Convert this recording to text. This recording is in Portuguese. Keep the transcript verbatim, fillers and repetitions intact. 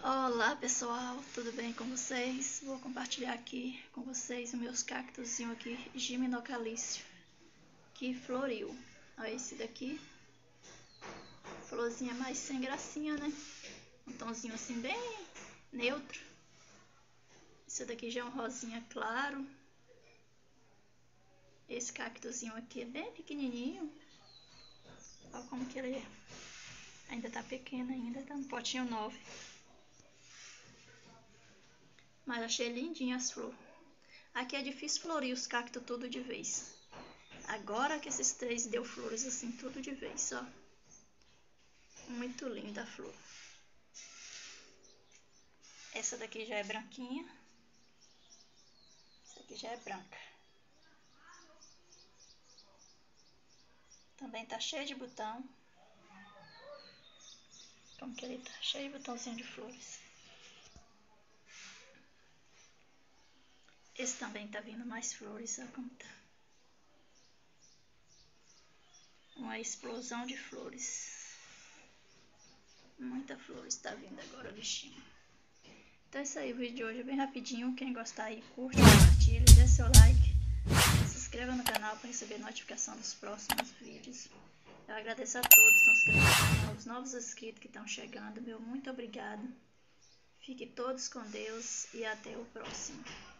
Olá pessoal, tudo bem com vocês? Vou compartilhar aqui com vocês os meus cactuzinhos aqui, Gimnocalício, que floriu. Olha esse daqui, florzinha mais sem gracinha, né? Um tomzinho assim bem neutro. Esse daqui já é um rosinha claro. Esse cactuzinho aqui é bem pequenininho. Olha como que ele é. Ainda tá pequeno ainda, tá no potinho nove. Mas achei lindinho as flores. Aqui é difícil florir os cactos tudo de vez. Agora que esses três deu flores assim tudo de vez, ó. Muito linda a flor. Essa daqui já é branquinha. Essa aqui já é branca. Também tá cheio de botão. Como que ele tá? Cheio de botãozinho de flores. Esse também tá vindo mais flores, olha como tá. Uma explosão de flores. Muita flores tá vindo agora, bichinho. Então é isso aí, o vídeo de hoje é bem rapidinho. Quem gostar aí, curte, compartilha, dê seu like. Se inscreva no canal para receber notificação dos próximos vídeos. Eu agradeço a todos que estão se inscrevendo no canal, os novos inscritos que estão chegando. Meu muito obrigado. Fiquem todos com Deus e até o próximo.